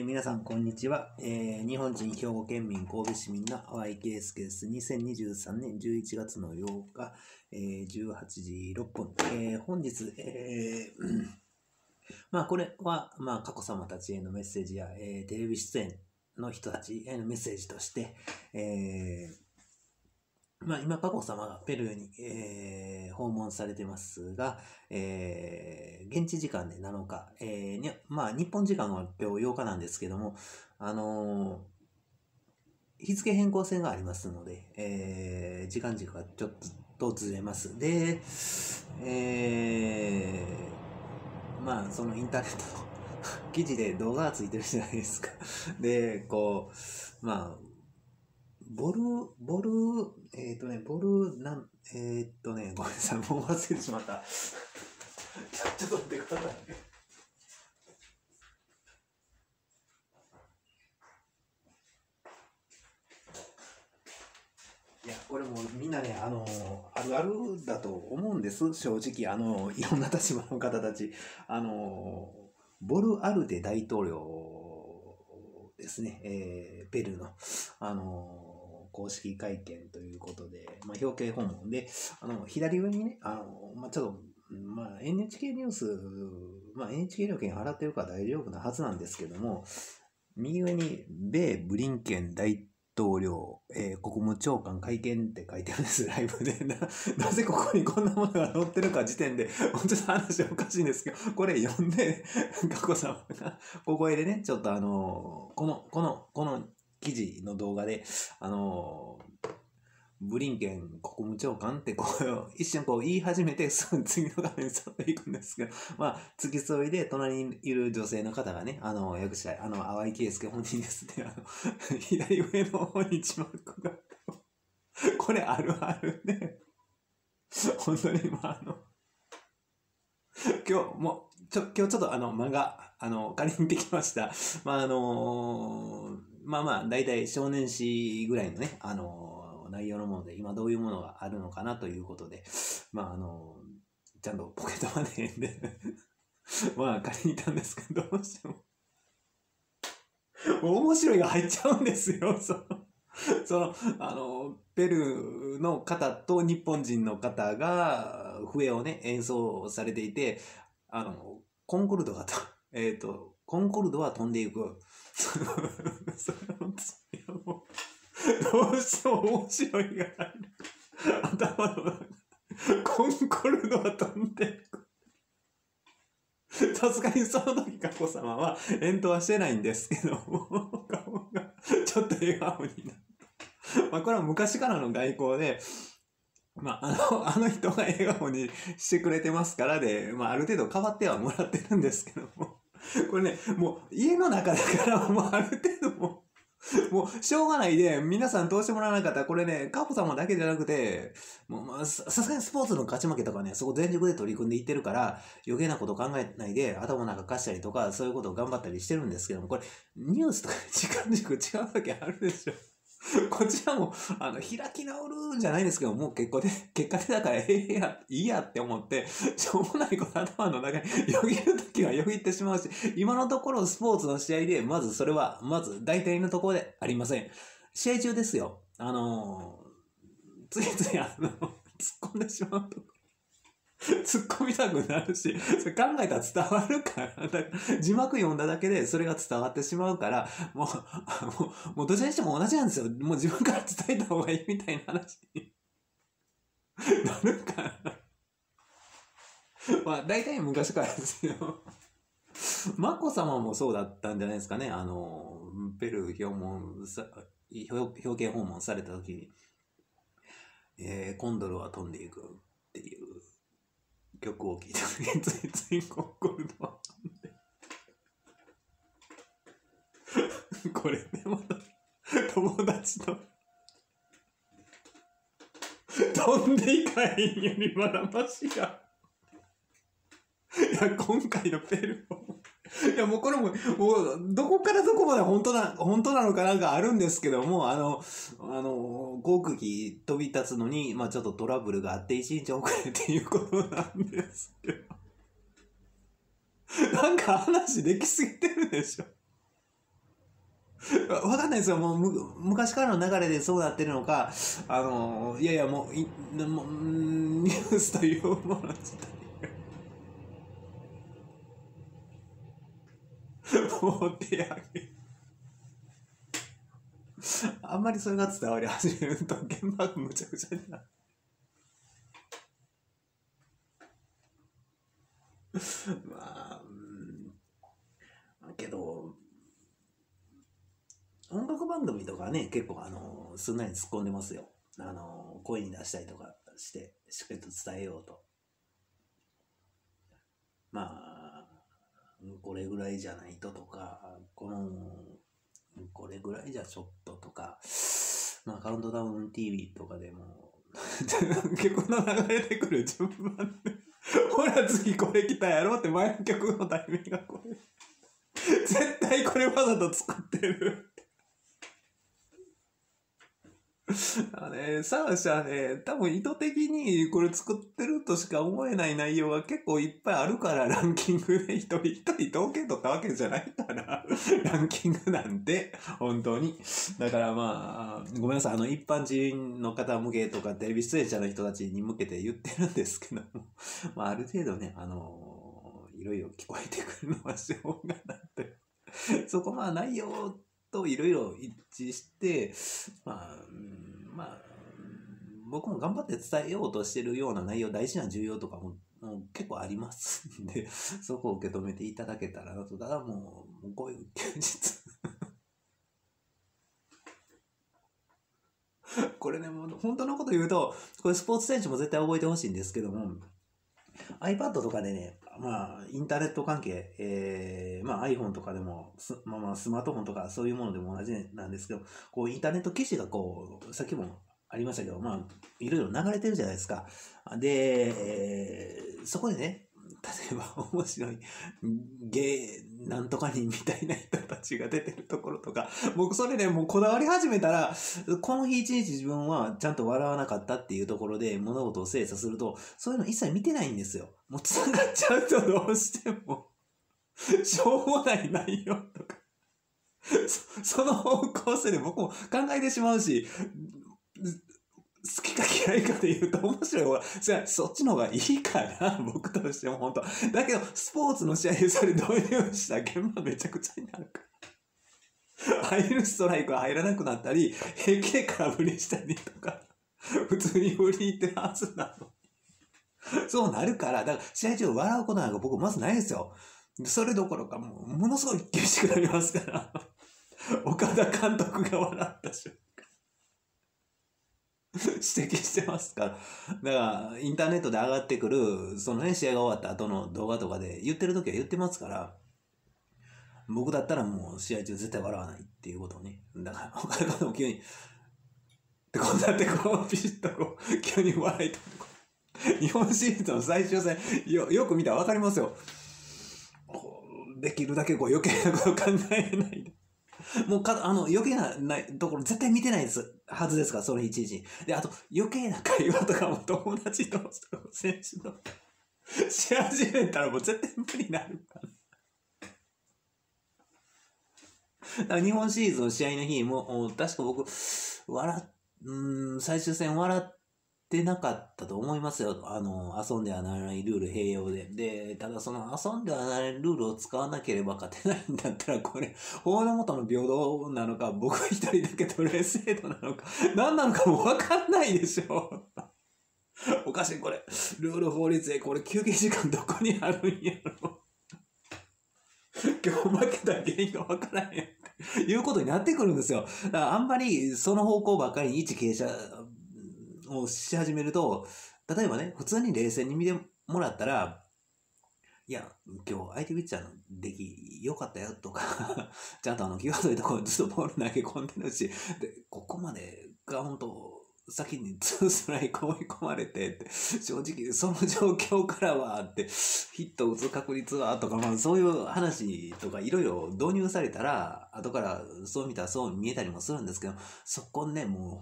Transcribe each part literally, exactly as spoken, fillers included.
ー皆さん、こんにちは。えー日本人兵庫県民神戸市民の淡井圭介です。にせんにじゅうさんねんじゅういちがつのようか、えーじゅうはちじろっぷん。えー本日、えーまあ、これは、まあ、佳子さまたちへのメッセージや、えーテレビ出演の人たちへのメッセージとして、えーまあ、今、佳子さまがペルーに、えー訪問されてますが、えー現地時間でなのか、えーにまあ、日本時間は今日ようかなんですけども、あのー日付変更線がありますので、えー時間軸がちょっとずれます。で、えーまあ、そのインターネットの記事で動画がついてるじゃないですか。で、こう、まあ、ボル、ボル、えっ、とね、ボル、なん、えっ、とね、ごめんなさい、もう忘れてしまった。ちょっと待ってください。いや、これもうみんなね、あの、あるあるだと思うんです、正直。あの、いろんな立場の方たち。あの、ボルアルテ大統領ですね、えーペルーの、あの、公式会見ということで、まあ、表敬訪問で、あの、左上にね、あの、まあ、ちょっと、まあ、エヌエイチケー ニュース、まあ、エヌエイチケー 料金払ってるから大丈夫なはずなんですけども、右上に、米ブリンケン大統領、えー国務長官会見って書いてあるんです、ライブで。な、なぜここにこんなものが載ってるか時点で、ちょっと話おかしいんですけど、これ読んで、佳子さまが、ここへでね、ちょっとあのーこの、この、この記事の動画で、あのーブリンケン国務長官ってこう、一瞬こう言い始めて、すぐ次の画面に去っていくんですけど、まあ、付き添いで隣にいる女性の方がね、あの、役者、あの、淡井圭介本人ですって、あの、左上の方に字幕が、これあるあるね。本当に、まあ、あの、今日もう、ちょ、今日ちょっとあの、漫画、あの、借りに行ってきました。まあ、あのまあまあ、だいたい少年誌ぐらいのね、あの内容のもので、今どういうものがあるのかなということで、まあ、あのちゃんとポケットマネーでまあ、借りに行ったんですけど、どうしても、もう面白いが入っちゃうんですよ、その、その、あの、ペルーの方と日本人の方が笛をね、演奏されていて、あの、コンコルドがと、えっ、と、コンコルドは飛んでいく。その、そのいやもうどうしても面白いが入る。頭の中、コンコルドは飛んでいく。さすがにその時、佳子さまは返答はしてないんですけども、顔がちょっと笑顔になる。まあ、これは昔からの外交で、まあ、あの、あの人が笑顔にしてくれてますからで、まあ、ある程度変わってはもらってるんですけども、これね、もう家の中だからもうある程度もう、もうしょうがないで、皆さん通してもらわなかったら、これね、佳子さまだけじゃなくて、もうまあ、ささすがにスポーツの勝ち負けとかね、そこ全力で取り組んでいってるから、余計なこと考えないで、頭の中貸したりとか、そういうことを頑張ったりしてるんですけども、これ、ニュースとか時間軸違う時あるでしょ。こちらも、あの、開き直るんじゃないんですけど、もう結果で、結果でだから、ええや、いいやって思って、しょうもないこと頭の中によぎるときはよぎってしまうし、今のところスポーツの試合で、まずそれは、まず大体のところでありません。試合中ですよ。あのー、ついついあの、突っ込んでしまうと。突っ込みたくなるし、それ考えたら伝わるから、だから字幕読んだだけでそれが伝わってしまうから、もう、あもう、もうどちらにしても同じなんですよ。もう自分から伝えた方がいいみたいな話になるから。まあ、大体昔からですよ。眞子さまもそうだったんじゃないですかね。あの、ペルー訪問さ、表表敬訪問された時に、えー、コンドルは飛んでいくっていう曲を聴いた時についついコンコルドはこれね、また友達と飛んでいかへんよりまだましや。いや、今回のペルーも、いや、もうこれも、もう、どこからどこまで本当な、本当なのかなんかあるんですけども、あの、あの、航空機飛び立つのに、まあちょっとトラブルがあって一日遅れっていうことなんですけど。なんか話できすぎてるでしょ。 わかんないですよ。もうむ昔からの流れでそうなってるのか、あの、いやいや、もう、いもうニュースというもの自体もう手上げ。あんまりそれが伝わり始めると現場がむちゃくちゃになる。まあ、うん、けど、音楽番組とかね、結構あの、すんなり突っ込んでますよ。あの、声に出したりとかして、しっかりと伝えようと。まあ、これぐらいじゃないととか、この、これぐらいじゃちょっととか、まあ、カウントダウン ティーブイ とかでも、曲の流れてくる順番で、ほら次これ来たやろって前の曲のタイミングがこれ。絶対これわざと作ってる。あのね、サーシャね、多分意図的にこれ作ってるとしか思えない内容が結構いっぱいあるから、ランキングで一人一人統計取ったわけじゃないから、ランキングなんて、本当に。だからまあ、ごめんなさい、あの一般人の方向けとかテレビ出演者の人たちに向けて言ってるんですけども、まあある程度ね、あのいろいろ聞こえてくるのはしょうがなくて、そこまあ内容といろいろ一致して、まあ、まあ、僕も頑張って伝えようとしてるような内容、大事な重要とかも、もう結構ありますんで、そこを受け止めていただけたらなと。ただもう、もうこういう休日これね、もう本当のこと言うと、これスポーツ選手も絶対覚えてほしいんですけども、iPad とかでね、まあ、インターネット関係、えー、まあ iPhone とかでも、まあまあスマートフォンとかそういうものでも同じなんですけど、こうインターネット記事がこう、さっきもありましたけど、まあ、いろいろ流れてるじゃないですか。で、えー、そこでね、例えば面白いゲーなんとか人みたいな人たちが出てるところとか、僕それね、もうこだわり始めたら、この日一日自分はちゃんと笑わなかったっていうところで物事を精査すると、そういうの一切見てないんですよ。もう繋がっちゃうとどうしても、しょうもない内容とか、そ, その方向性で僕も考えてしまうし、好きか嫌いかで言うと面白い方が、そっちの方がいいかな、僕としても本当。だけど、スポーツの試合でそれ導入したら現場めちゃくちゃになるから。入るストライクは入らなくなったり、平気で空振りしたりとか、普通に振り入ってるはずなの。そうなるから、だから試合中笑うことなんか僕まずないですよ。それどころかもう、ものすごい厳しくなりますから。岡田監督が笑った瞬間。指摘してますから。だから、インターネットで上がってくる、そのね、試合が終わった後の動画とかで言ってる時は言ってますから、僕だったらもう試合中絶対笑わないっていうことをね。だから、他の方も急に、で、こうなってこう、ピシッとこう、急に笑いとこう。日本シリーズの最終戦、よ、よく見たらわかりますよ。こうできるだけこう余計なこと考えないで。もうか、あの、余計なないところ絶対見てないですはずですから、その一日に。で、あと、余計な会話とかも友達と選手とし始めたらもう絶対無理になるから。だから日本シリーズの試合の日も、確か僕、笑っ、うん、最終戦笑ってなかったと思いますよ。あの、遊んではならないルール併用で。で、ただその遊んではならないルールを使わなければ勝てないんだったら、これ、法の元の平等なのか、僕一人だけ奴隷制度なのか、何なのかもわかんないでしょ。おかしい、これ。ルール法律で、これ休憩時間どこにあるんやろ。今日負けた原因がわからへんっていうことになってくるんですよ。だからあんまりその方向ばっかりに一傾斜をし始めると、例えばね、普通に冷静に見てもらったら、いや、今日相手ピッチャーの出来良かったよとか、ちゃんとあの、際どいところにずっとボール投げ込んでるし、で、ここまでカウント、先にツーストライク追い込まれてって、正直その状況からはって、ヒット打つ確率はとか、まあそういう話とかいろいろ導入されたら、後からそう見たらそう見えたりもするんですけど、そこね、もう本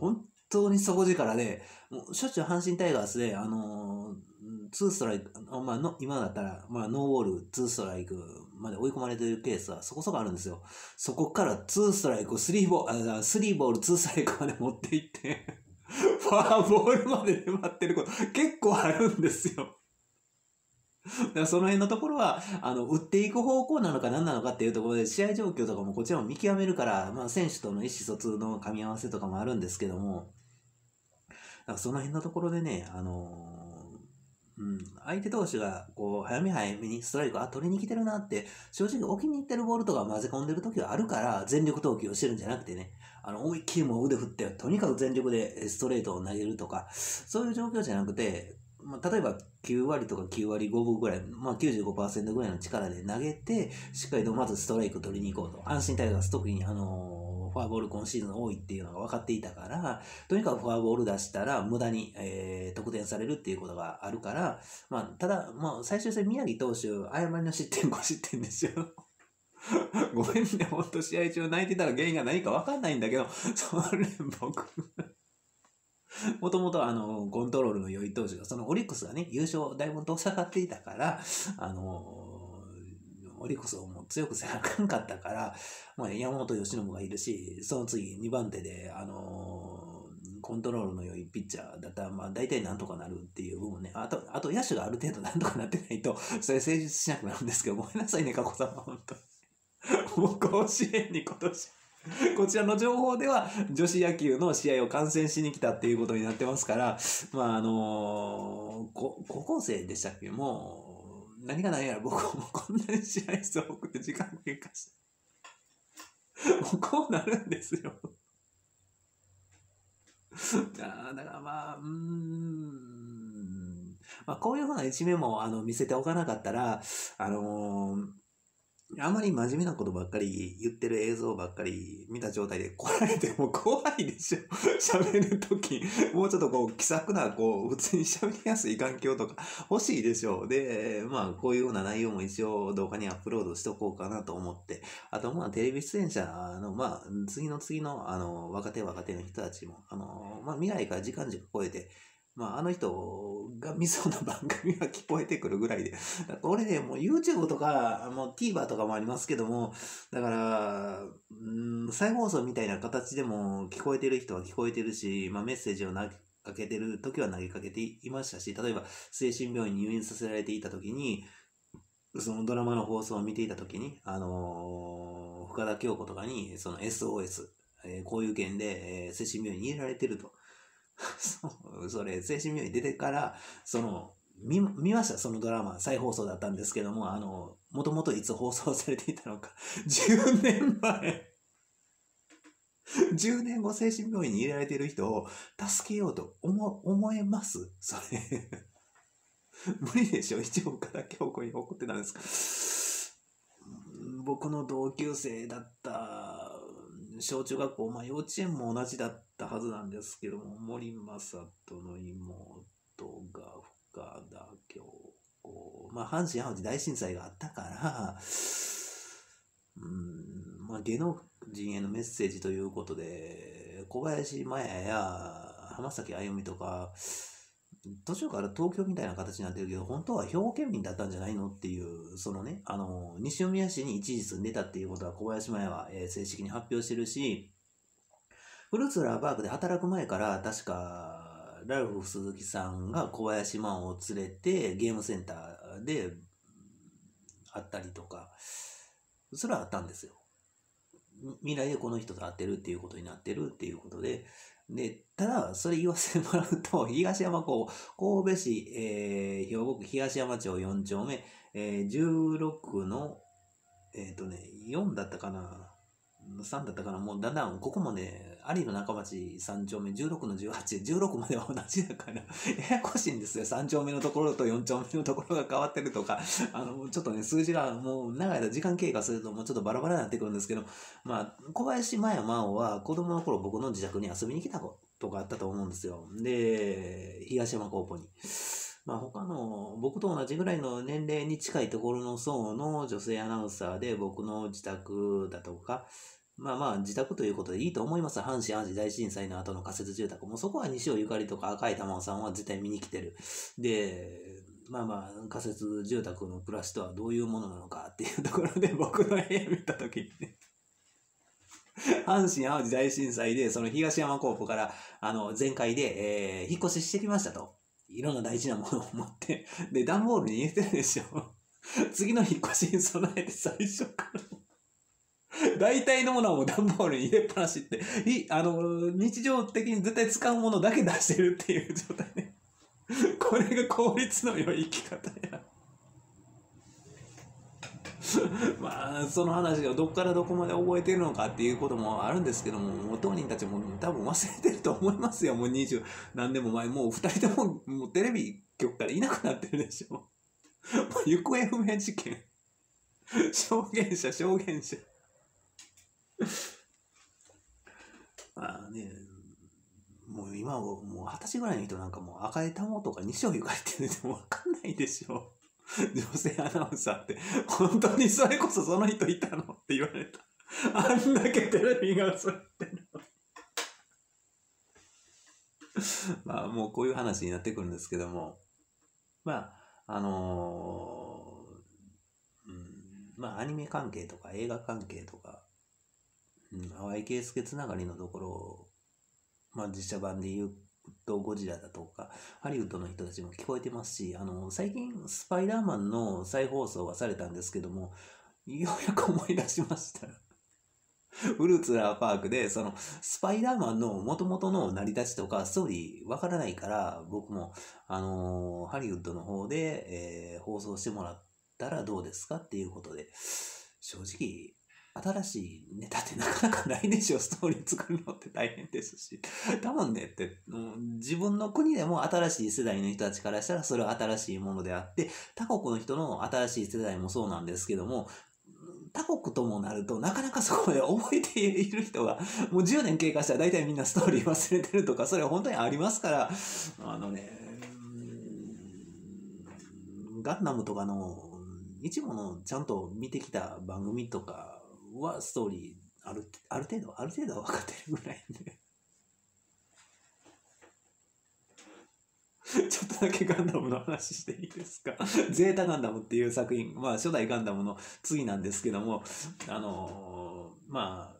当に底力で、もうしょっちゅう阪神タイガースで、あのー、ツーストライク、まあの、今だったら、まあ、ノーボール、ツーストライクまで追い込まれてるケースはそこそこあるんですよ。そこからツーストライク、スリーボール、あ、スリーボール、ツーストライクまで持っていって、フォアボールまで粘ってること、結構あるんですよ。だからその辺のところは、あの、打っていく方向なのか何なのかっていうところで、試合状況とかもこちらも見極めるから、まあ、選手との意思疎通の噛み合わせとかもあるんですけども、だからその辺のところでね、あのーうん、相手投手がこう早め早めにストライク、あ、取りに来てるなって、正直置きに行ってるボールとか混ぜ込んでる時はあるから、全力投球をしてるんじゃなくてね、あの、思いっきりもう腕振って、とにかく全力でストレートを投げるとか、そういう状況じゃなくて、まあ、例えばきゅう割とかきゅう割ごぶぐらい、まあ、きゅうじゅうごパーセントぐらいの力で投げて、しっかりとまずストライク取りに行こうと。安心タイガース、特にあのーフォアボール今シーズン多いっていうのが分かっていたから、とにかくフォアボール出したら無駄に、えー、得点されるっていうことがあるから、まあ、ただ、まあ、最終戦宮城投手、誤りの失点ご失点ですよ。ごめんね、ほんと試合中泣いてたら原因が何か分かんないんだけど、それ僕、もともとあの、コントロールの良い投手が、そのオリックスがね、優勝だいぶ遠ざかっていたから、あのオリックスをもう強くせなあかんかったから、まあ、山本由伸がいるし、その次にばん手で、あのー、コントロールの良いピッチャーだったら、まあ、大体なんとかなるっていう部分ね。あと、あと野手がある程度なんとかなってないと、それ成立しなくなるんですけど、ごめんなさいね、加古さんは、本当に。もう甲子園に今年、こちらの情報では、女子野球の試合を観戦しに来たっていうことになってますから、まあ、あのー、高校生でしたっけ、もう、何が何やら僕もこんなに試合数多くて時間経過して、もうこうなるんですよ。あだからまあ、うーん、まあ、こういうふうな一面もあの見せておかなかったら、あのーあまり真面目なことばっかり言ってる映像ばっかり見た状態で来られても怖いでしょ。喋るとき、もうちょっとこう気さくな、こう普通に喋りやすい環境とか欲しいでしょう。で、まあこういうような内容も一応動画にアップロードしておこうかなと思って、あとまあテレビ出演者の、まあ次の次のあの若手若手の人たちも、あの、まあ未来から時間軸超えて、まあ、あの人が見そうな番組が聞こえてくるぐらいで。だから俺ね、もう YouTube とか、もう TVer とかもありますけども、だから、うん、再放送みたいな形でも聞こえてる人は聞こえてるし、まあメッセージを投げかけてる時は投げかけていましたし、例えば精神病院に入院させられていた時に、そのドラマの放送を見ていた時に、あのー、深田恭子とかに、その エスオーエス、えー、こういう件で、えー、精神病院に入れられてると。そうそれ、精神病院出てから、その、見、見ました、そのドラマ。再放送だったんですけども、あの、もともといつ放送されていたのか。じゅうねんまえ。じゅうねんご精神病院に入れられている人を助けようと思、思えますそれ。無理でしょ。一応、岡田京子に怒ってたんですか。僕の同級生だった小中学校、まあ幼稚園も同じだったはずなんですけども、森正人の妹が深田京子、まあ阪神・淡路大震災があったから、うん、まあ芸能人へのメッセージということで、小林麻也や浜崎あゆみとか、途中から東京みたいな形になってるけど、本当は兵庫県民だったんじゃないのっていう、そのね、あの、西宮市に一時住んでたっていうことは小林麻也は、えー正式に発表してるし、フルーツラーパークで働く前から、確か、ラルフ鈴木さんが小林真央を連れて、ゲームセンターで会ったりとか、それはあったんですよ。未来でこの人と会ってるっていうことになってるっていうことで、で、ただ、それ言わせてもらうと、東山港、神戸市、えー、兵庫区東山町よん丁目、えー、じゅうろくの、えっ、とね、よんだったかな、さんだったかな、もうだんだん、ここもね、有野中町さん丁目、じゅうろくのじゅうはち、じゅうろくまでは同じだから、ややこしいんですよ。さん丁目のところとよん丁目のところが変わってるとか、あの、ちょっとね、数字がもう長い間時間経過するともうちょっとバラバラになってくるんですけど、まあ、小林麻也真央は子供の頃僕の自宅に遊びに来たことがあったと思うんですよ。で、東山高校に。まあ他の、僕と同じぐらいの年齢に近いところの層の女性アナウンサーで僕の自宅だとか、 まあまあ、自宅ということでいいと思います。阪神淡路大震災の後の仮設住宅も、そこは西尾ゆかりとか赤井玉緒さんは絶対見に来てる。で、まあまあ、仮設住宅の暮らしとはどういうものなのかっていうところで僕の部屋見たときにね、阪神淡路大震災で、その東山コープから、あの、全開で、えー、引っ越ししてきましたと。いろんな大事なものを持って、で、段ボールに入れてるでしょ。次の引っ越しに備えて最初から。大体のものはもう段ボールに入れっぱなしって、いあの、日常的に絶対使うものだけ出してるっていう状態ね。これが効率の良い生き方や。まあ、その話がどっからどこまで覚えてるのかっていうこともあるんですけども、もう当人たちも多分忘れてると思いますよ。もう二十何年も前、もう二人とももうテレビ局からいなくなってるでしょ。もう行方不明事件。証言者、証言者。まあね、もう今はもう二十歳ぐらいの人なんかもう赤江玉緒とか西尾ゆかりって言っても分かんないでしょ。女性アナウンサーって本当にそれこそその人いたのって言われた。あんだけテレビが映ってるの。まあもうこういう話になってくるんですけども、まああのー、うん、まあアニメ関係とか映画関係とか、うん、淡井圭介つながりのところを、まあ実写版で言うとゴジラだとかハリウッドの人たちも聞こえてますし、あの最近スパイダーマンの再放送がされたんですけども、ようやく思い出しました。ウルツラーパークでそのスパイダーマンの元々の成り立ちとかストーリーわからないから、僕もあのーハリウッドの方で、えー放送してもらったらどうですかっていうことで、正直新しいネタってなかなかないでしょ。ストーリー作るのって大変ですし。多分ねって、うん、自分の国でも新しい世代の人たちからしたらそれは新しいものであって、他国の人の新しい世代もそうなんですけども、他国ともなるとなかなかそこで覚えている人がもうじゅうねん経過したら大体みんなストーリー忘れてるとか、それは本当にありますから、あのね、ガンダムとかの一部のちゃんと見てきた番組とかはストーリーある、ある程度、ある程度は分かってるぐらいで。ちょっとだけガンダムの話していいですか。ゼータガンダムっていう作品、まあ初代ガンダムの次なんですけども、あのー、ま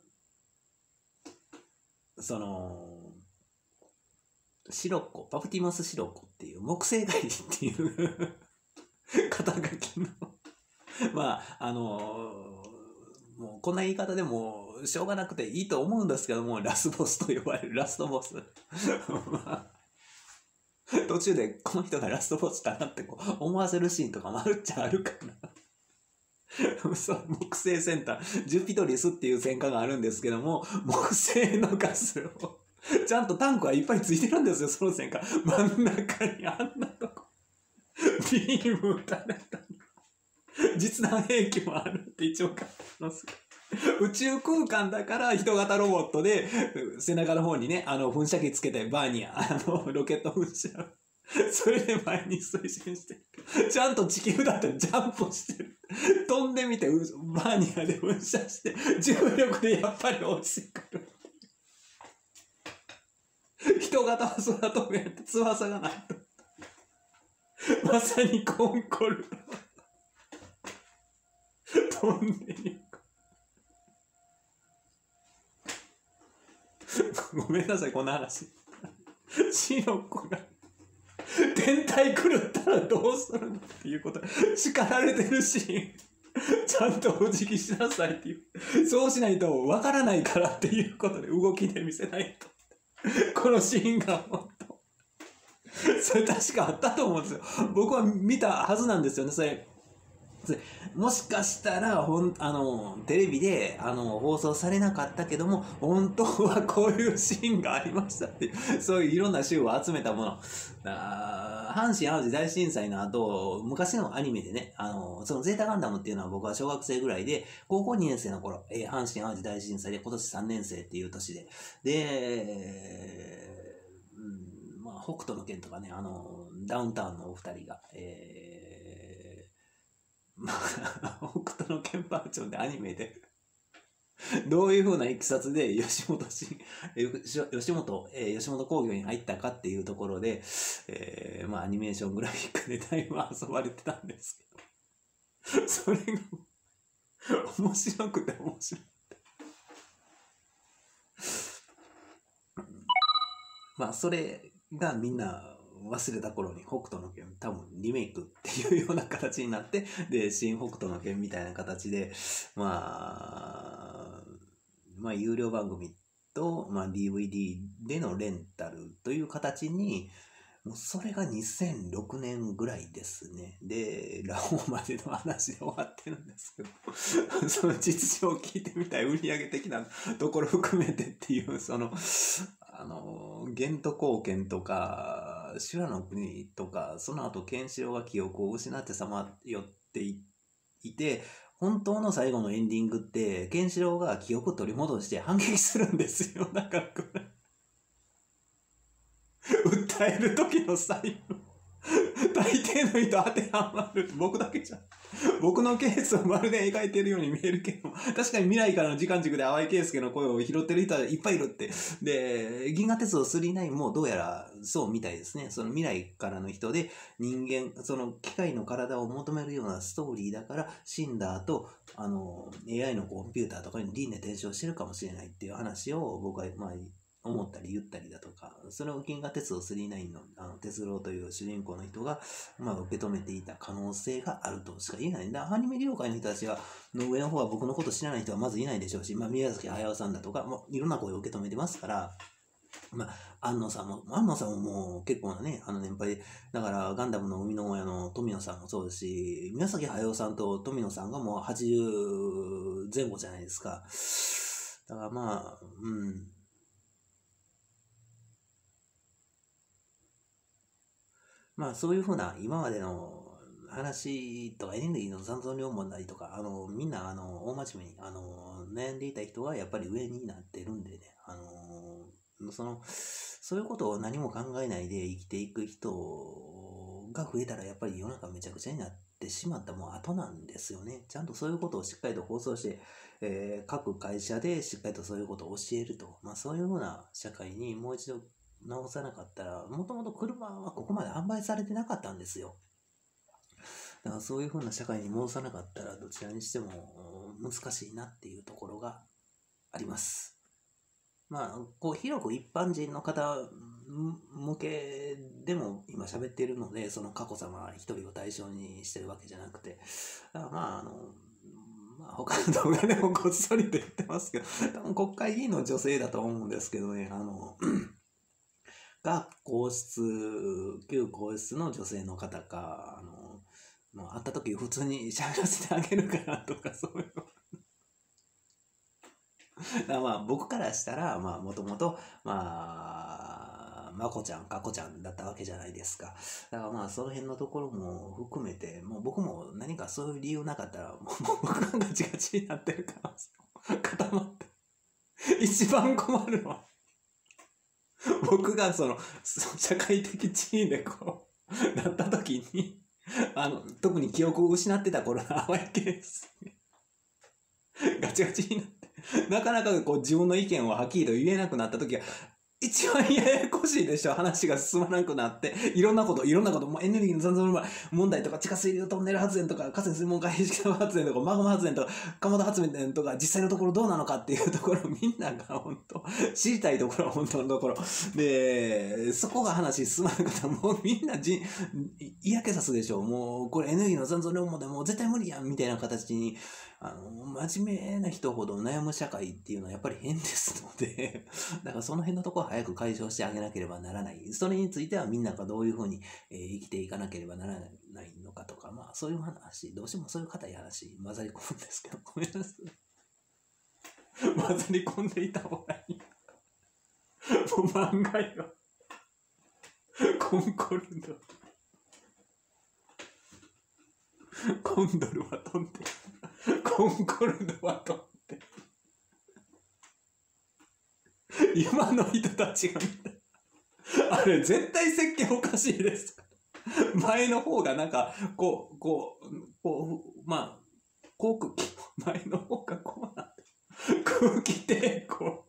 あ、その、シロッコ、パプティマスシロッコっていう木星外人っていう肩書きの、まあ、あのーもうこんな言い方でもしょうがなくていいと思うんですけども、ラスボスと呼ばれるラストボス。まあ途中でこの人がラストボスかなってこう思わせるシーンとかもあるっちゃあるからそう木星センタージュピトリスっていう戦艦があるんですけども、木星のガスをちゃんとタンクはいっぱいついてるんですよ。その戦艦真ん中にあんなとこビーム撃たれた実弾兵器もあるって一応書いてます。宇宙空間だから人型ロボットで背中の方にね、あの噴射器つけてバーニアあのロケット噴射それで前に推進してる。ちゃんと地球だったらジャンプしてる。飛んでみてバーニアで噴射して重力でやっぱり落ちてくる。人型は空飛ぶやって翼がないとまさにコンコルド飛んでいく。ごめんなさいこんな話。シロッコが天体狂ったらどうするのっていうこと叱られてるし、ちゃんとお辞儀しなさいっていう、そうしないとわからないからっていうことで動きで見せないと。このシーンが本当それ確かあったと思うんですよ。僕は見たはずなんですよね。それもしかしたらほんあのテレビであの放送されなかったけども、本当はこういうシーンがありましたっていう、そういういろんな集を集めたもの。あ阪神・淡路大震災の後、昔のアニメでね、あのそのゼータガンダムっていうのは僕は小学生ぐらいで、高校にねん生の頃、えー、阪神・淡路大震災で今年さんねん生っていう年で、で、うん、まあ北斗の拳とかね、あのダウンタウンのお二人が、えーまあ、北斗の拳バージョンでアニメでどういうふうないきさつで吉本し、えー吉吉本、えー吉本興業に入ったかっていうところで、えーまあアニメーショングラフィックでだいぶ遊ばれてたんですけど、それが面白くて面白い。まあそれがみんな忘れた頃に北斗の拳多分リメイクっていうような形になって、で新北斗の拳みたいな形で、まあまあ有料番組と、まあ、ディーブイディー でのレンタルという形に、もうそれがにせんろくねんぐらいですね。で、ラオウまでの話で終わってるんですけど、その実情を聞いてみたい売上的なところ含めてっていう、その、あの、ゲント貢献とか、修羅の国とか、その後、ケンシロウが記憶を失ってさまよっていて、本当の最後のエンディングって、ケンシロウが記憶を取り戻して反撃するんですよ。だからこれ。訴える時の最後。大抵の人当てはまる。僕だけじゃん。僕のケースをまるで描いてるように見えるけど、確かに未来からの時間軸で淡井圭介の声を拾ってる人はいっぱいいるって。で、銀河鉄道スリーナインもどうやらそうみたいですね。その未来からの人で人間、その機械の体を求めるようなストーリーだから、死んだ後、あの、エーアイ のコンピューターとかに輪廻転生してるかもしれないっていう話を僕は、まあ、思ったり言ったりだとか、それを銀河鉄道スリーナインのあの鉄郎という主人公の人が、まあ、受け止めていた可能性があるとしか言えないんだ。アニメ業界の人たちが、の上の方は僕のこと知らない人はまずいないでしょうし、まあ、宮崎駿さんだとか、まあ、いろんな声を受け止めてますから、まあ、安野さんも、安野さんももう結構なね、あの年配で、だからガンダムの生みの親の富野さんもそうですし、宮崎駿さんと富野さんがもうはちじゅうぜん後じゃないですか。だからまあ、うん。まあそういうふうな今までの話とかエネルギーの残存量問題とか、あの、みんなあの、大真面目に、あの、悩んでいた人がやっぱり上になってるんでね、あの、その、そういうことを何も考えないで生きていく人が増えたらやっぱり世の中めちゃくちゃになってしまったもう後なんですよね。ちゃんとそういうことをしっかりと放送して、えー各会社でしっかりとそういうことを教えると。まあそういうふうな社会にもう一度直さなかったら、もともと車はここまで販売されてなかったんですよ。だからそういう風な社会に戻さなかったらどちらにしても難しいなっていうところがあります。まあ、こう広く一般人の方向けでも今喋っているので、その佳子さま一人を対象にしてるわけじゃなくて、だからまあ、あの、まあ、他の動画でもこっそりと言ってますけど、多分国会議員の女性だと思うんですけどね、あの、が皇室、旧皇室の女性の方か、あの、もう会った時普通に喋らせてあげるからとか、そういう。だからまあ僕からしたら、まあもともと、まあ、まこちゃん、かこちゃんだったわけじゃないですか。だからまあその辺のところも含めて、もう僕も何かそういう理由なかったら、もう僕がガチガチになってるから、固まって。一番困るのは、僕がその、社会的地位でこう、なった時に、あの、特に記憶を失ってた頃の淡いケース。ガチガチになって、なかなかこう自分の意見をはっきりと言えなくなった時は、一番ややこしいでしょ。話が進まなくなって、いろんなこと、いろんなこと、もうエネルギーの残存問題とか、地下水流トンネル発電とか、河川水門解析式発電とか、マグマ発電とか、かまど発電とか、実際のところどうなのかっていうところ、みんなが本当、知りたいところは本当のところ。で、そこが話進まなかったら、もうみんなじ、嫌気さすでしょ。もう、これエネルギーの残存量問題もう絶対無理やんみたいな形に、あの、真面目な人ほど悩む社会っていうのはやっぱり変ですので、だからその辺のところは早く解消してあげなければならない。それについてはみんながどういうふうに、えー、生きていかなければならないのかとか、まあそういう話、どうしてもそういう硬い話、混ざり込むんですけど、ごめんなさい。混ざり込んでいた方がいい。もう漫画よ。コンコルド。コンドルは飛んでコンコルドは飛んで今の人たちが見たあれ絶対設計おかしいです前の方がなんかこうこうこうまあ航空機前の方がこうなって空気抵抗。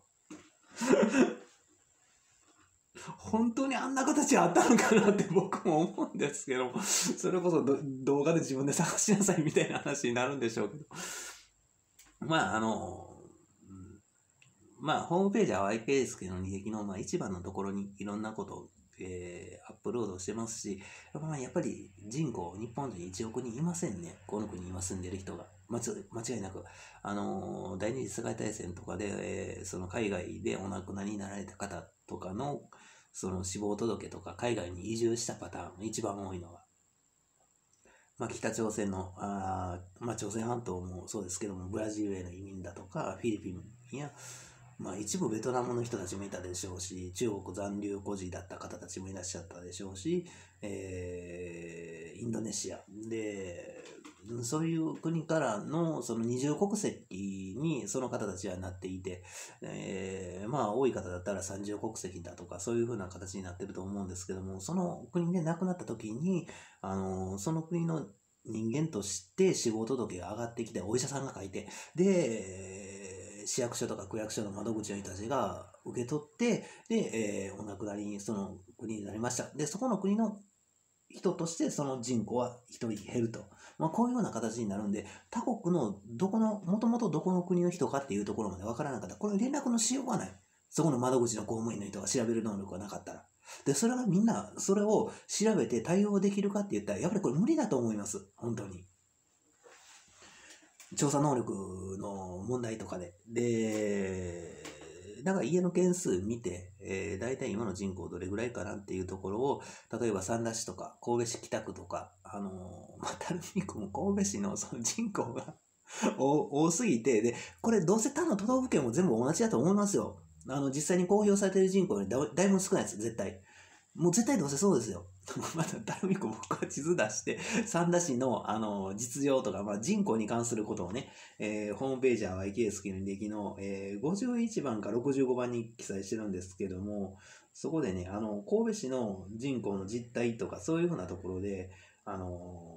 本当にあんな形あったのかなって僕も思うんですけども、それこそど動画で自分で探しなさいみたいな話になるんでしょうけど。まあ、あの、まあ、ホームページは ワイケーエスケー の履歴のまあ一番のところにいろんなことを、えー、アップロードしてますし、まあ、やっぱり人口、日本人いちおく人いませんね。この国に今住んでる人が。間違いなく。あのー、第二次世界大戦とかで、えー、その海外でお亡くなりになられた方とかの、その死亡届とか海外に移住したパターン、一番多いのは。まあ、北朝鮮の、あまあ、朝鮮半島もそうですけども、ブラジルへの移民だとか、フィリピンや、まあ、一部ベトナムの人たちもいたでしょうし、中国残留孤児だった方たちもいらっしゃったでしょうし、えー、インドネシアで、そういう国からのその二重国籍にその方たちはなっていて、えー、まあ多い方だったら三重国籍だとかそういう風な形になってると思うんですけども、その国で亡くなった時に、あのその国の人間として死亡届が上がってきて、お医者さんが書いて、で、市役所とか区役所の窓口の人たちが受け取って、で、えー、お亡くなりにその国になりました。で、そこの国の人としてその人口は一人減ると。まあ、こういうような形になるんで、他国のどこの、もともとどこの国の人かっていうところまでわからなかったら、これ連絡のしようがない。そこの窓口の公務員の人が調べる能力がなかったら。で、それがみんな、それを調べて対応できるかって言ったら、やっぱりこれ無理だと思います。本当に。調査能力の問題とかで。で、だから家の件数見て、えー、大体今の人口どれぐらいかなっていうところを、例えば三田市とか神戸市北区とか、あのー、まあ、垂水区も神戸市のその人口が多すぎて、で、これどうせ他の都道府県も全部同じだと思いますよ。あの、実際に公表されている人口よりだ、だいぶ少ないです、絶対。もう絶対どうせそうですよ。また、垂水区僕は地図出して、三田市の、あの、実情とか、まあ、人口に関することをね、えー、ホームページは ワイケーエスケー の履歴の、えー、ごじゅういちばんかろくじゅうごばんに記載してるんですけども、そこでね、あの、神戸市の人口の実態とか、そういうふうなところで、あの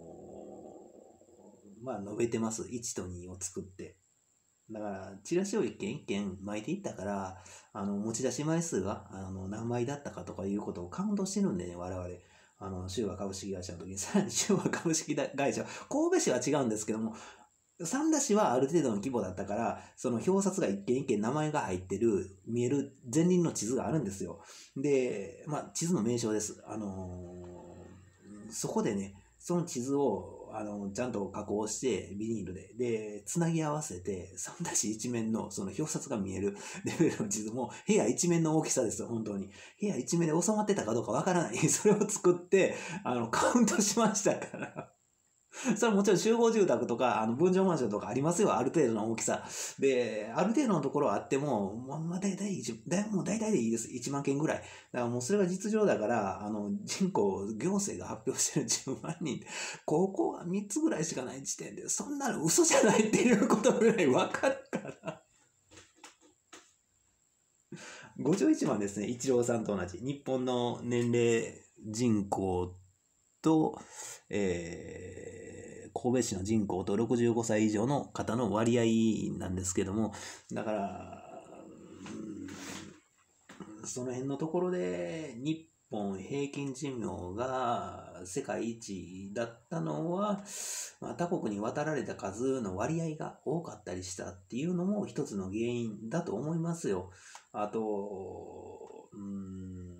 ー、まあ、述べてます。いちとにを作って。だから、チラシを一件一件巻いていったから、あの、持ち出し枚数が、あの、何枚だったかとかいうことをカウントしてるんでね、我々。あの、州和株式会社の時に、さらに州和株式会社、神戸市は違うんですけども、三田市はある程度の規模だったから、その表札が一件一件名前が入ってる、見える前輪の地図があるんですよ。で、まあ、地図の名称です。あのー、そこでね、その地図を、あの、ちゃんと加工して、ビニールで、で、つなぎ合わせて、三田市一面の、その表札が見えるレベルの地図も、部屋一面の大きさですよ、本当に。部屋一面で収まってたかどうかわからない。それを作って、あの、カウントしましたから。それはもちろん集合住宅とか、あの、分譲マンションとかありますよ、ある程度の大きさ。で、ある程度のところはあっても、まあ、大体、だもう大体でいいです。いちまんけんぐらい。だからもうそれが実情だから、あの、人口、行政が発表してるじゅうまんにん、ここはみっつぐらいしかない時点で、そんなの嘘じゃないっていうことぐらいわかるから。ごじゅういちまんですね、イチローさんと同じ。日本の年齢人口と、えー、神戸市の人口とろくじゅうごさい以上の方の割合なんですけども、だから、その辺のところで日本平均寿命が世界一だったのは、まあ、他国に渡られた数の割合が多かったりしたっていうのも一つの原因だと思いますよ。あと、うーん、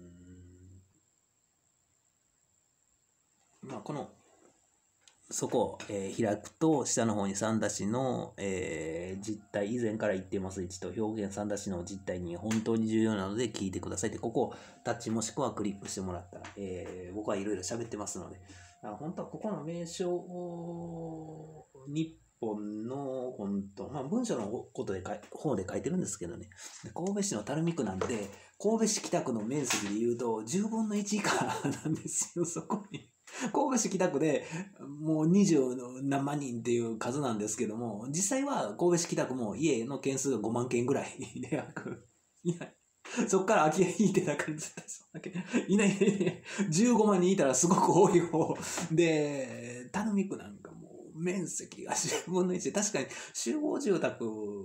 まあこのそこを、えー、開くと、下の方に三田市の、えー、実態、以前から言ってます一と表現三田市の実態に本当に重要なので聞いてくださいって、ここをタッチもしくはクリックしてもらったら、えー、僕はいろいろ喋ってますので、本当はここの名称を、日本の本当、まあ文章のことで書い、方で書いてるんですけどね、神戸市の垂水区なんで、神戸市北区の面積で言うとじゅうぶんのいち以下なんですよ、そこに。神戸市北区でもうにじゅうなんまんにんっていう数なんですけども、実際は神戸市北区も家の件数がごまんけんぐらいであく。いない。そっから空き家引いてたから絶対そんだけ。いない。じゅうごまんにんいたらすごく多い方。で、垂水区なんかもう面積がじゅうぶんのいちで、確かに集合住宅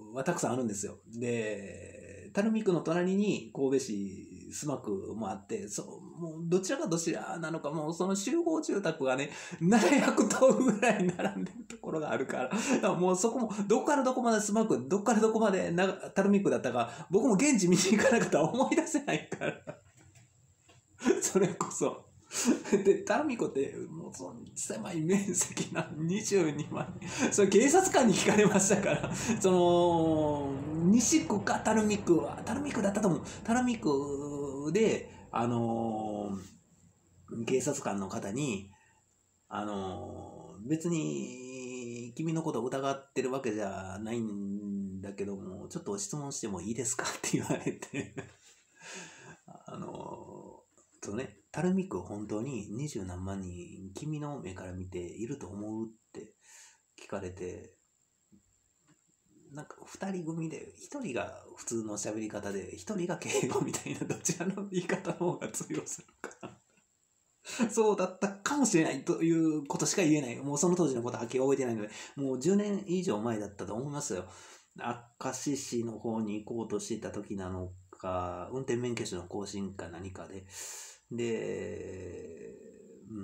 はたくさんあるんですよ。で、垂水区の隣に神戸市須磨区もあって、そう、もうどちらかどちらなのか、もうその集合住宅がね、ななひゃくとうぐらい並んでるところがあるから、だからもうそこも、どこからどこまで須磨区、どこからどこまでな垂水区だったか、僕も現地見に行かなかったら思い出せないから。それこそ。で、垂水区って、もうその狭い面積なにじゅうにまんにん。それ警察官に聞かれましたから、その、西区か垂水区は、垂水区だったと思う。垂水区で、あのー、警察官の方に、あのー、別に、君のことを疑ってるわけじゃないんだけども、ちょっと質問してもいいですかって言われて、あのー、そうね、垂水区本当に二十何万人君の目から見ていると思うって聞かれて、なんか二人組で一人が普通の喋り方で一人が敬語みたいな、どちらの言い方の方が通用するかな。そうだったかもしれないということしか言えない。もうその当時のことはっきり覚えてないので、もうじゅうねん以上前だったと思いますよ。明石市の方に行こうとしていた時なのか、運転免許証の更新か何かで、で、うん、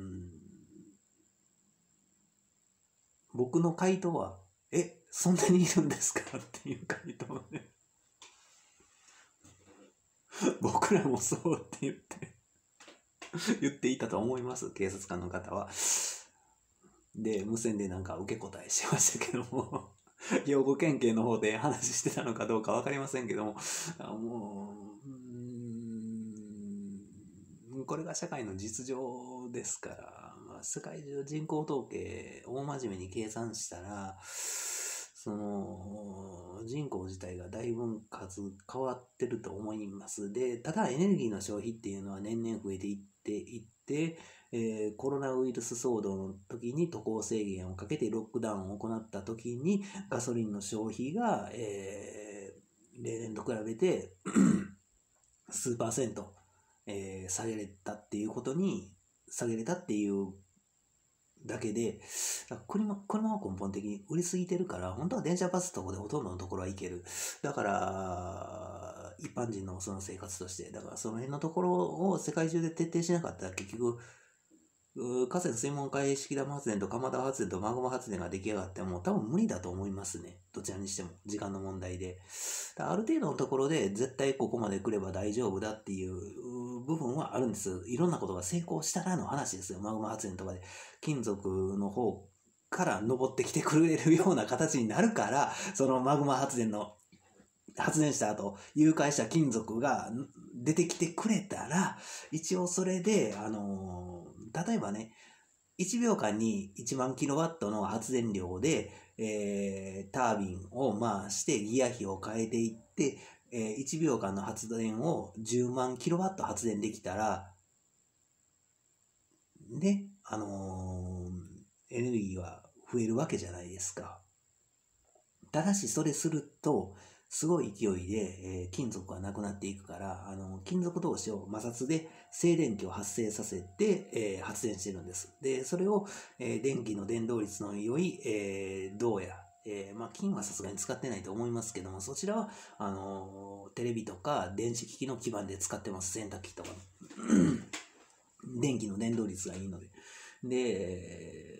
僕の回答は、え、そんなにいるんですかっていう回答ね。僕らもそうって言って、言っていたと思います、警察官の方は。で、無線でなんか受け答えしましたけども、兵庫県警の方で話してたのかどうかわかりませんけども、もう、これが社会の実情ですから、まあ、世界中人口統計大真面目に計算したら、その人口自体がだいぶ数変わってると思います。で、ただエネルギーの消費っていうのは年々増えていっていって、えー、コロナウイルス騒動の時に渡航制限をかけてロックダウンを行った時にガソリンの消費が、えー、例年と比べて数パーセントえー、下げれたっていうことに、下げれたっていうだけで、車、車は根本的に売りすぎてるから、本当は電車バスとかでほとんどのところは行ける。だから、一般人のその生活として、だからその辺のところを世界中で徹底しなかったら結局、河川水門海式ダム発電と蒲田発電とマグマ発電が出来上がっても多分無理だと思いますね。どちらにしても。時間の問題で。ある程度のところで絶対ここまで来れば大丈夫だっていう部分はあるんです。いろんなことが成功したらの話ですよ。マグマ発電とかで。金属の方から登ってきてくれるような形になるから、そのマグマ発電の発電した後、融解した金属が出てきてくれたら、一応それで、あのー、例えばね、いちびょうかんにいちまんキロワットの発電量で、えー、タービンを回してギア比を変えていって、えー、いちびょうかんの発電をじゅうまんキロワット発電できたら、ね、あのー、エネルギーは増えるわけじゃないですか。ただしそれすると、すごい勢いで、えー、金属がなくなっていくから、あの金属同士を摩擦で静電気を発生させて、えー、発電してるんです。で、それを、えー、電気の伝導率の良い、えー、銅や、えーまあ、金はさすがに使ってないと思いますけども、そちらはあのー、テレビとか電子機器の基板で使ってます。洗濯機とか電気の伝導率がいいので。で、